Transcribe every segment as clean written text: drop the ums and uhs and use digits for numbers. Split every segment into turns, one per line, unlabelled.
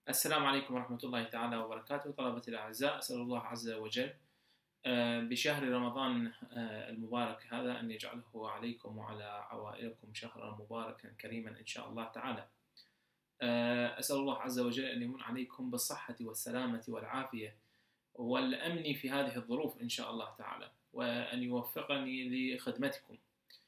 السلام عليكم ورحمة الله تعالى وبركاته. طلبتي الأعزاء، أسأل الله عز وجل بشهر رمضان المبارك هذا أن يجعله عليكم وعلى عوائلكم شهرا مباركا كريما إن شاء الله تعالى. أسأل الله عز وجل أن يمن عليكم بالصحة والسلامة والعافية والأمن في هذه الظروف إن شاء الله تعالى، وأن يوفقني لخدمتكم.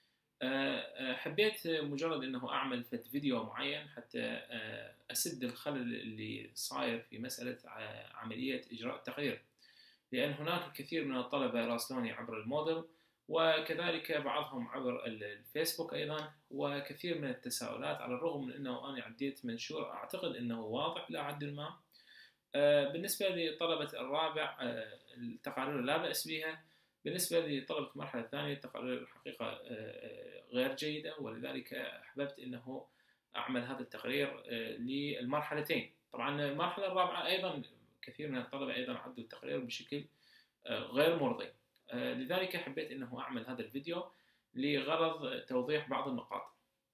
حبيت مجرد أنه أعمل فيديو معين حتى أسد الخلل اللي صاير في مسألة عملية إجراء التقرير، لأن هناك الكثير من الطلبة راسلوني عبر المودل، وكذلك بعضهم عبر الفيسبوك أيضا، وكثير من التساؤلات، على الرغم من أنه أنا عديت منشور أعتقد أنه واضح إلى حد ما. بالنسبة لطلبة الرابع التقارير لا بأس بها. بالنسبة لطلبة المرحلة الثانية التقارير الحقيقة غير جيدة، ولذلك أحببت أنه أعمل هذا التقرير للمرحلتين. طبعا المرحلة الرابعة أيضا كثير من الطلبة أيضا عدوا التقرير بشكل غير مرضي، لذلك حبيت أنه أعمل هذا الفيديو لغرض توضيح بعض النقاط.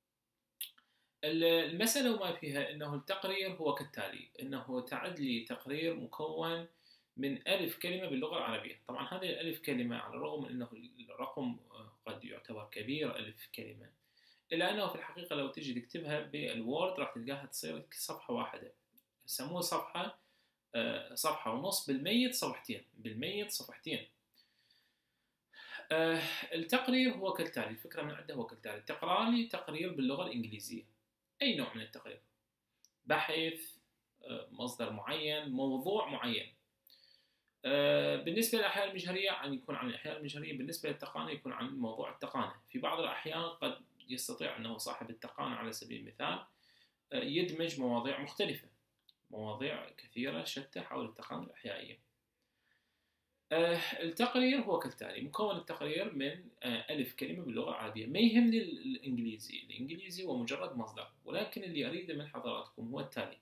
المسألة وما فيها أنه التقرير هو كالتالي: أنه تعد لي تقرير مكون من ألف كلمة باللغة العربية. طبعا هذه الألف كلمة على الرغم من أنه الرقم قد يعتبر كبير، ألف كلمة، إلا أنه في الحقيقة لو تجي تكتبها بالوورد راح تلقاها تصير صفحة واحدة. يسموها صفحة ونص، بالميت صفحتين، بالميت صفحتين. التقرير هو كالتالي، الفكرة من عنده هو كالتالي: تقرأ لي تقرير باللغة الإنجليزية، أي نوع من التقرير، بحث، مصدر معين، موضوع معين. بالنسبة للأحياء المجهرية يكون عن الأحياء المجهرية، بالنسبة للتقانة يكون عن موضوع التقانة. في بعض الأحيان قد يستطيع أنه صاحب التقانة على سبيل المثال يدمج مواضيع مختلفة، مواضيع كثيرة شتى حول التقانة الأحيائية. التقرير هو كالتالي: مكون التقرير من ألف كلمة باللغة العربية. ما يهمني الإنجليزي هو مجرد مصدر، ولكن اللي أريده من حضراتكم هو التالي.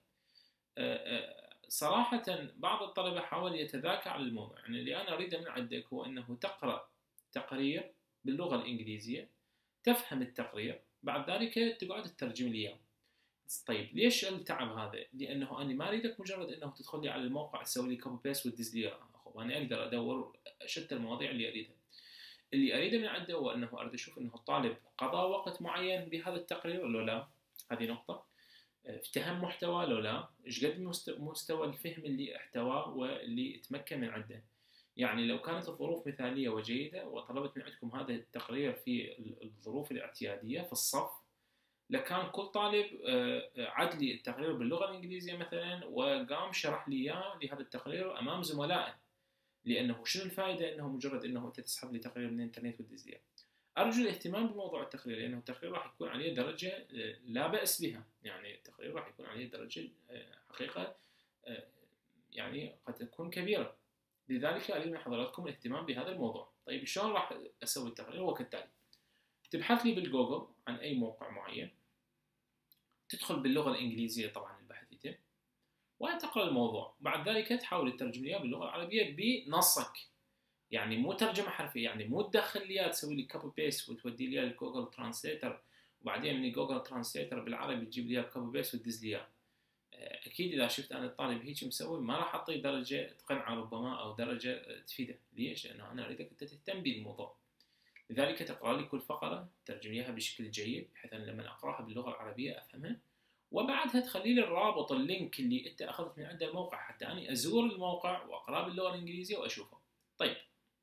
صراحة بعض الطلبة حاول يتذاكى على الموضوع، يعني اللي أنا أريده من عندك هو أنه تقرأ تقرير باللغة الإنجليزية، تفهم التقرير، بعد ذلك تقعد تترجم لي إياه. طيب ليش التعب هذا؟ لأنه أنا ما أريدك مجرد أنه تدخل لي على الموقع تسوي لي كوبي بيست وتدز لي. أنا أقدر أدور شتى المواضيع اللي أريدها. اللي أريده من عنده هو أنه أريد أشوف أنه الطالب قضى وقت معين بهذا التقرير ولا لا، هذه نقطة. افتهم محتوى لو لا، ايش قد مستوى الفهم اللي احتواه واللي تمكن من عنده. يعني لو كانت الظروف مثالية وجيدة وطلبت من عندكم هذا التقرير في الظروف الاعتيادية في الصف، لكان كل طالب عد لي التقرير باللغة الإنجليزية مثلا، وقام شرح لي إياه لهذا التقرير أمام زملائه. لأنه شنو الفائدة أنه مجرد أنه أنت تسحب لي تقرير من الإنترنت وتدز لي. أرجو الاهتمام بموضوع التقرير، لأنه التقرير راح يكون عليه درجة لا بأس بها. يعني التقرير راح يكون عليه درجة حقيقة يعني قد تكون كبيرة، لذلك أريد من حضراتكم الاهتمام بهذا الموضوع. طيب شلون راح أسوي التقرير؟ هو كالتالي: تبحث لي بالجوجل عن أي موقع معين، تدخل باللغة الإنجليزية طبعا البحث يتم، وتقرأ الموضوع، بعد ذلك تحاول تترجم لي باللغة العربية بنصك. يعني مو ترجمه حرفيه، يعني مو تدخل لي تسوي لي كوبي بيست وتودي لي الجوجل ترانسليتر، وبعدين من جوجل ترانسليتر بالعربي تجيب لي كوبي بيست وتدز لي. اكيد اذا شفت انا الطالب هيك مسوي ما راح اعطيه درجه قنعه ربما او درجه تفيده. ليش؟ لانه انا اريدك انت تهتم بالموضوع. لذلك تقرا لي كل فقره، ترجم لي اياها بشكل جيد بحيث ان لما اقراها باللغه العربيه افهمها، وبعدها تخلي لي الرابط، اللينك اللي انت اخذت من عند الموقع، حتى اني ازور الموقع واقراه باللغه الانجليزيه واشوفه. طيب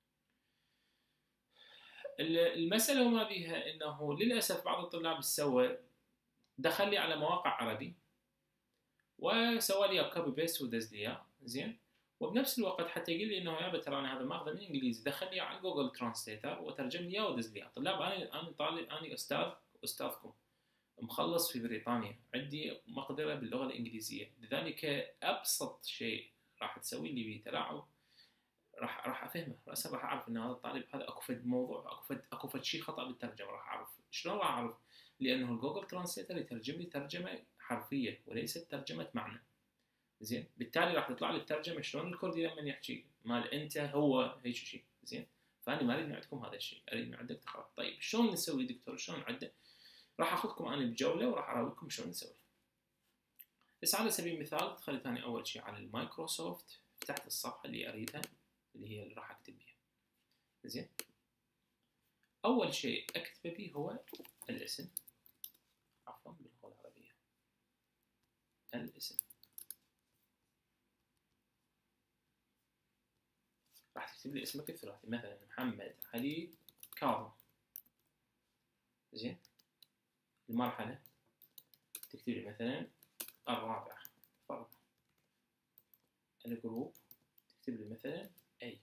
المسألة وما بيها أنه للأسف بعض الطلاب سوى دخل لي على مواقع عربي وسوى لي كوبي بيست ودز لي زين، وبنفس الوقت حتى يقول لي انه يابا ترى انا هذا ماخذه من انجليزي، دخل لي على جوجل ترانسليتر وترجم لي ودز لي. طلاب انا طالب، انا استاذكم مخلص في بريطانيا، عندي مقدره باللغه الانجليزيه، لذلك ابسط شيء راح تسوي لي به تلاعب راح افهمه راسا، راح اعرف ان هذا الطالب هذا اكو فد موضوع، اكو فد شيء خطا بالترجمه، راح اعرف. شلون راح اعرف؟ لانه الجوجل ترانسليتر يترجم لي ترجمه حرفيه وليست ترجمه معنى. زين، بالتالي راح تطلع لي الترجمه شلون الكردي لما يحكي مال انت هو هيك شيء. زين، فانا ما اريد من عندكم هذا الشيء، اريد من عندك تقرا. طيب شلون نسوي دكتور؟ شلون عده؟ راح اخذكم انا بجوله وراح اراويكم شلون نسوي. بس على سبيل المثال دخلت أنا أول شيء على المايكروسوفت، فتحت الصفحة اللي أريدها اللي هي اللي راح أكتب بيها. زين، أول شيء أكتبه به هو الاسم، عفوا باللغة العربية الاسم. راح تكتب لي اسمك الثلاثي، مثلا محمد علي كاظم. زين، المرحلة تكتب لي مثلا الرابعة فرضا. الجروب تكتب لي مثلا أي.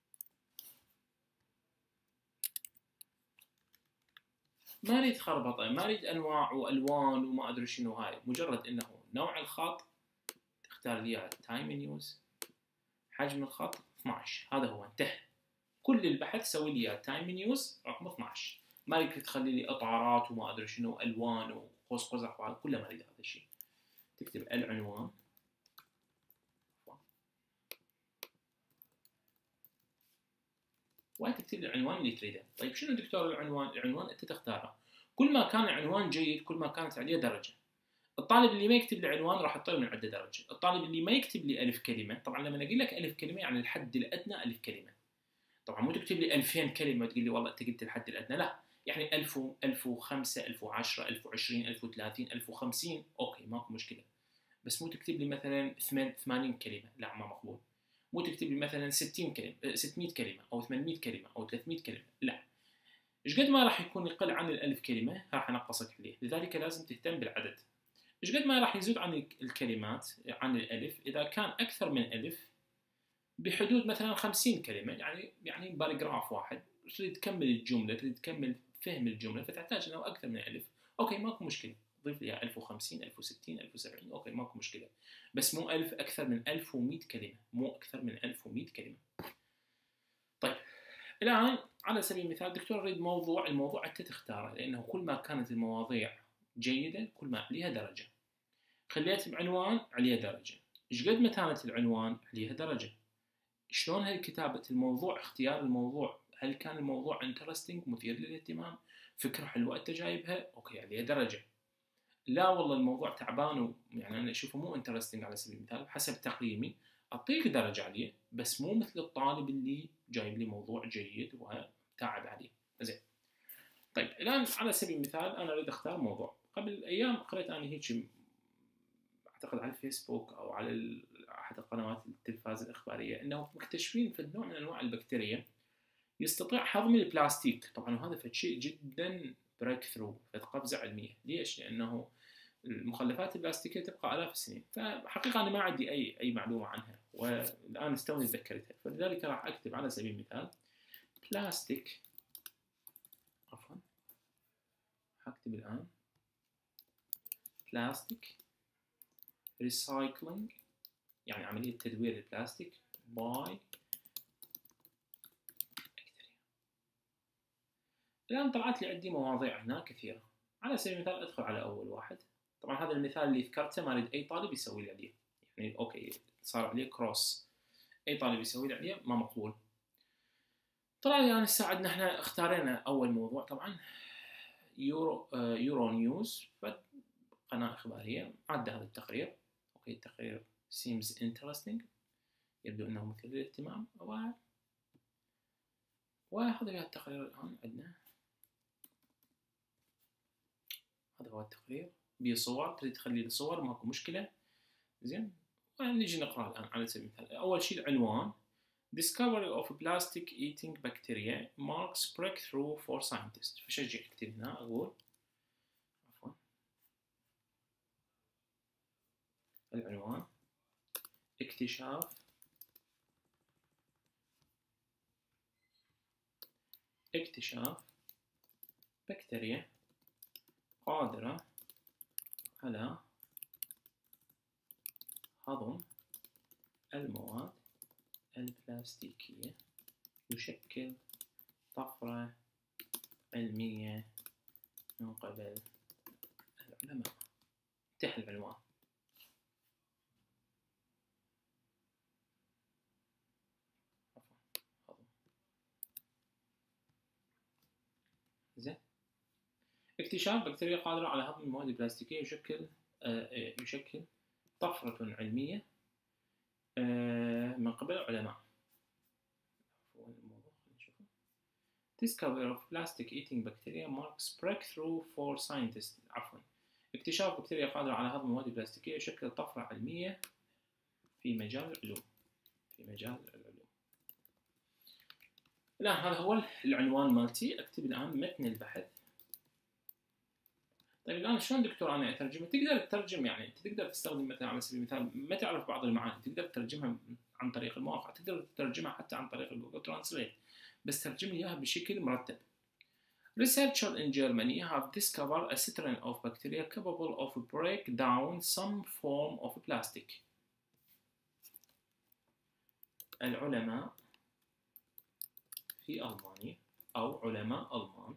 ما أريد خربطة، ما أريد أنواع وألوان وما أدري شنو هاي، مجرد إنه نوع الخط تختار لي تايم نيوز، حجم الخط 12، هذا هو انتهى. كل البحث سوي لي تايم نيوز رقم 12، ما يمكن تخلي لي اطعارات وما ادري شنو الوان وقوس قزح وهذا كله، ما اريد هذا الشيء. تكتب العنوان وتكتب لي العنوان اللي تريده. طيب شنو دكتور العنوان؟ العنوان انت تختاره، كل ما كان العنوان جيد كل ما كانت عليه درجه. الطالب اللي ما يكتب لي عنوان راح اعطيه من عنده درجه. الطالب اللي ما يكتب لي الف كلمه، طبعا لما اقول لك الف كلمه يعني الحد الادنى الف كلمه، طبعا مو تكتب لي 2000 كلمه وتقول لي والله انت قلت الحد الادنى، لا، يعني 1000 1005 1010 1020 1030 1050 اوكي ماكو مشكله. بس مو تكتب لي مثلا 80 كلمه، لا ما مقبول. مو تكتب لي مثلا 60 كلمه 600 كلمه او 800 كلمه او 300 كلمه، لا. ايش قد ما راح يكون يقل عن الألف كلمه راح انقصك عليه، لذلك لازم تهتم بالعدد. ايش قد ما راح يزيد عن الكلمات عن الألف، اذا كان اكثر من ألف بحدود مثلا 50 كلمه، يعني باراجراف واحد، تريد تكمل الجمله، تريد تكمل فهم الجمله، فتحتاج انه اكثر من الف، اوكي ماكو مشكله، ضيف لي 1050 1060 1070 اوكي ماكو مشكله. بس مو 1000 اكثر من 1100 كلمه، مو اكثر من 1100 كلمه. طيب الان على سبيل المثال دكتور اريد موضوع، الموضوع انت تختاره، لانه كل ما كانت المواضيع جيده كل ما عليها درجه. خليت بعنوان عليها درجه، ايش قد ما كانت العنوان عليها درجه. شلون هي كتابة الموضوع، اختيار الموضوع، هل كان الموضوع انترستنج مثير للاهتمام، فكرة حلوة انت جايبها، اوكي عليها درجة. لا والله الموضوع تعبان يعني انا اشوفه مو انترستنج على سبيل المثال، حسب تقييمي اعطيك درجة عليه، بس مو مثل الطالب اللي جايب لي موضوع جيد وتعب عليه. زين، طيب الان على سبيل المثال انا اريد اختار موضوع. قبل ايام قريت انا هيك اعتقد على الفيسبوك او على احد قنوات التلفاز الاخباريه، انه مكتشفين في نوع من انواع البكتيريا يستطيع هضم البلاستيك. طبعا وهذا شيء جدا بريك ثرو، قفزه علميه. ليش؟ لانه المخلفات البلاستيكيه تبقى الاف السنين، فحقيقه انا ما عندي اي معلومه عنها، والان استوني تذكرتها، فلذلك راح اكتب على سبيل المثال بلاستيك، عفوا حاكتب الان بلاستيك ريسايكلينج، يعني عملية تدوير البلاستيك باي بكتيريا. الآن طلعت لي عندي مواضيع هنا كثيرة. على سبيل المثال أدخل على أول واحد، طبعا هذا المثال اللي ذكرته ما أريد أي طالب يسوي لي عليه، يعني أوكي صار عليه كروس، أي طالب يسوي لي عليه ما مقبول. طلع لي الآن ساعدنا احنا اختارينا أول موضوع، طبعا يورو نيوز، قناة إخبارية عدى هذا التقرير. أوكي التقرير seems interesting، يبدو أنه مثير للاهتمام، وهذا هو التقرير. الآن عندنا هذا هو التقرير بصور، تريد تخلي الصور ماكو مشكلة. زين، ونجي نقرأ الآن على سبيل المثال. أول شيء العنوان Discovery of plastic eating bacteria marks breakthrough for scientists. فشجع اكتب هنا، أقول عفوا العنوان اكتشاف بكتيريا قادرة على هضم المواد البلاستيكية، يشكل طفرة علمية من قبل العلماء. انتهى العنوان. زين، اكتشاف بكتيريا قادرة على هضم المواد البلاستيكية يشكل طفرة علمية من قبل العلماء. Discovery of plastic eating bacteria marks breakthrough for scientists. اكتشاف بكتيريا قادرة على هضم المواد البلاستيكية يشكل طفرة علمية في مجال العلوم. الآن هذا هو العنوان مالتي. أكتب الآن متن البحث. طيب الآن شلون دكتور أنا أترجمه؟ تقدر تترجم، يعني أنت تقدر تستخدم مثلا على سبيل المثال ما تعرف بعض المعاني تقدر تترجمها عن طريق المواقع، تقدر تترجمها حتى عن طريق الجوجل ترانسليت، بس ترجم لي إياها بشكل مرتب. Researchers in Germany have discovered a strain of bacteria capable of break down some form of plastic. العلماء في ألمانيا، أو علماء ألمان،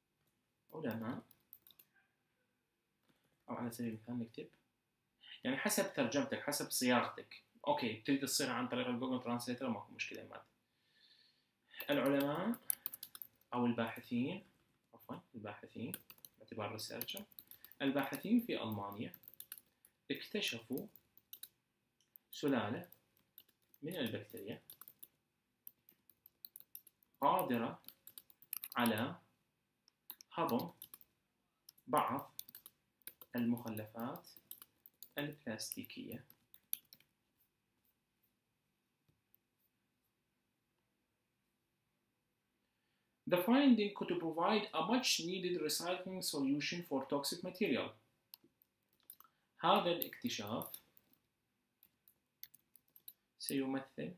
أو على سبيل المثال نكتب يعني حسب ترجمتك حسب صياغتك. أوكي تريد تصيغها عن طريق الجوجل ترانسليتر ماكو مشكلة. مات العلماء أو الباحثين باعتبار ريسيرشر، الباحثين في ألمانيا اكتشفوا سلالة من البكتيريا قادرة على هضم بعض المخلفات البلاستيكية The finding could provide a much-needed recycling solution for toxic material. هذا الاكتشاف سيمثل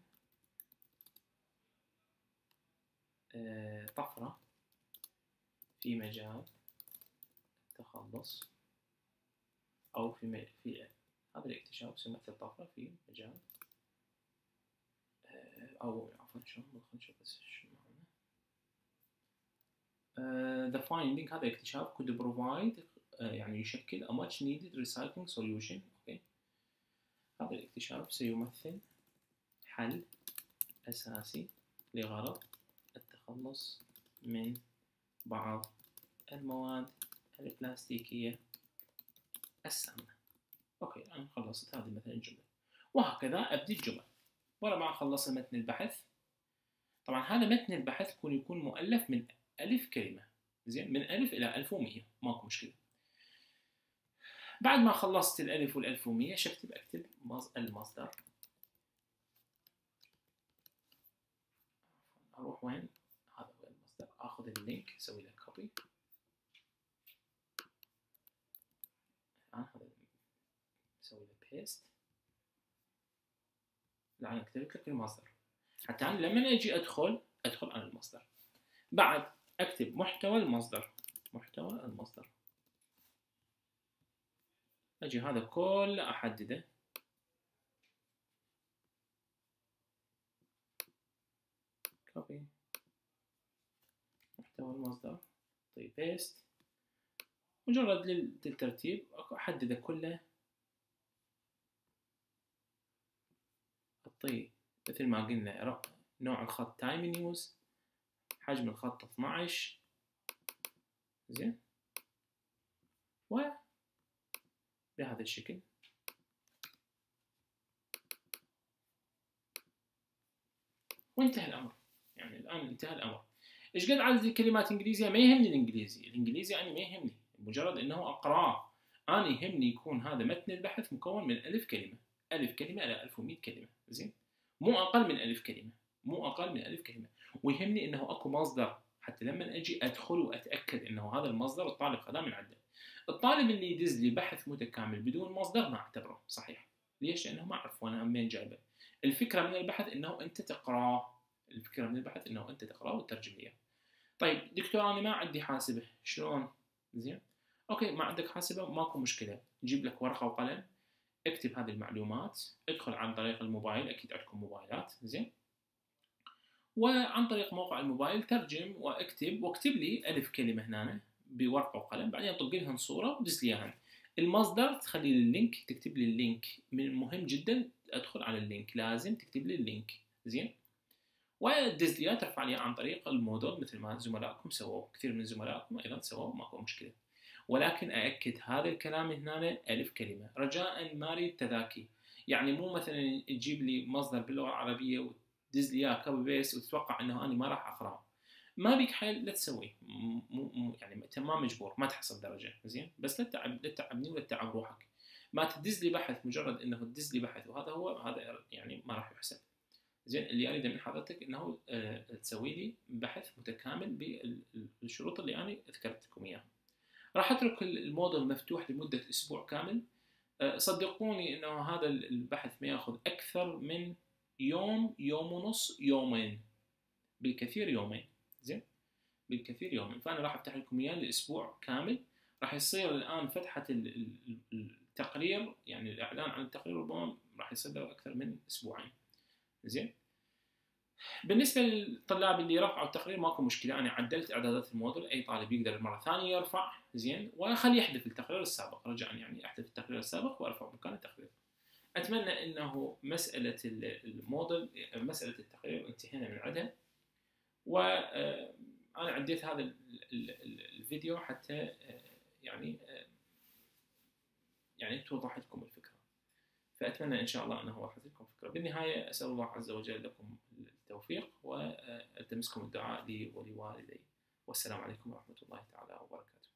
طفرة في مجال التخلص، أو في هذا الاكتشاف سيمثل طفرة في مجال أو عفوا شلون خلينا نشوف بس شو معنى. The finding هذا الاكتشاف could provide يعني يشكل a much needed recycling solution. okay. هذا الاكتشاف سيمثل حل أساسي لغرض التخلص من بعض المواد البلاستيكية السامة. اوكي انا خلصت هذه مثلا الجملة، وهكذا ابدي الجمل ورا ما اخلص متن البحث. طبعا هذا متن البحث يكون مؤلف من 1000 كلمة، زين، من 1000 إلى 1100 ماكو مشكلة. بعد ما خلصت ال1000 وال1100 شو اكتب؟ اكتب المصدر. اروح وين؟ هذا هو المصدر، اخذ اللينك اسوي له كوبي. الان هذا اسوي له بيست. الان اكتب لك المصدر حتى أنا لما اجي ادخل على المصدر. بعد اكتب محتوى المصدر، اجي هذا كله احدده، كوبي محتوى المصدر، طيب بيست، مجرد للترتيب احدده كله، اعطيه مثل ما قلنا نوع الخط تايم نيوز، حجم الخط 12، زين، وبهذا الشكل. وانتهى الامر، يعني الان انتهى الامر. ايش قد عدد الكلمات انجليزيه؟ ما يهمني الانجليزي يعني ما يهمني، مجرد انه اقراه. انا يهمني يكون هذا متن البحث مكون من 1000 كلمه، 1000 كلمه الى 1100 كلمه، زين، مو اقل من 1000 كلمه، ويهمني انه اكو مصدر حتى لما اجي ادخل واتاكد انه هذا المصدر الطالب خذاه من عنده. الطالب اللي يدز لي بحث متكامل بدون مصدر ما اعتبره صحيح. ليش؟ لانه ما اعرف وانا منين جايبه. الفكره من البحث انه انت تقراه، وتترجم لي. طيب دكتور انا ما عندي حاسبه، شلون؟ زين، اوكي ما عندك حاسبه ماكو مشكله، جيب لك ورقه وقلم، اكتب هذه المعلومات، ادخل عن طريق الموبايل، اكيد عندكم موبايلات، زين، وعن طريق موقع الموبايل ترجم واكتب لي 1000 كلمه هنا بورقه وقلم، بعدين طق لهم صوره ودز لي اياها. المصدر تخلي لي اللينك، تكتب لي اللينك، من مهم جدا ادخل على اللينك، لازم تكتب لي اللينك، زين، ودز لي ترفع لي عن طريق المودول مثل ما زملائكم سووا، كثير من زملائكم ايضا سووا، ماكو مشكله. ولكن أأكد هذا الكلام هنا ألف كلمة، رجاء ما أريد تذاكي. يعني مو مثلا تجيب لي مصدر باللغة العربية وتدز لي إياه كوبي بيست وتتوقع أنه أنا ما راح أقرأه. ما بيك حيل لا تسويه، يعني أنت ما مجبور، ما تحصل درجة زين، بس لا تتعبني ولا تتعب روحك. ما تدز لي بحث مجرد أنه تدز لي بحث وهذا هو، هذا يعني ما راح يحسب. زين، اللي اريده من حضرتك انه تسوي لي بحث متكامل بالشروط اللي انا ذكرت لكم اياها. راح اترك الموديل مفتوح لمده اسبوع كامل. صدقوني انه هذا البحث ما ياخذ اكثر من يوم، يوم ونص، يومين، بالكثير يومين. زين، بالكثير يومين. فانا راح افتح لكم اياه لاسبوع كامل. راح يصير الان فتحه التقرير، يعني الاعلان عن التقرير ربما راح يصير له اكثر من اسبوعين. زين، بالنسبه للطلاب اللي رفعوا التقرير ماكو مشكله، انا عدلت اعدادات الموديل، اي طالب يقدر مره ثانيه يرفع. زين، وخليه يحذف التقرير السابق رجاء، يعني احذف التقرير السابق وارفع مكان التقرير. اتمنى انه مساله الموديل، مساله التقرير انتهينا من عندها. وانا عديت هذا الفيديو حتى يعني توضح لكم الفكره. فأتمنى إن شاء الله أنه وضحت لكم فكرة. بالنهاية أسأل الله عز وجل لكم التوفيق، وألتمسكم الدعاء لي ولوالدي. والسلام عليكم ورحمة الله تعالى وبركاته.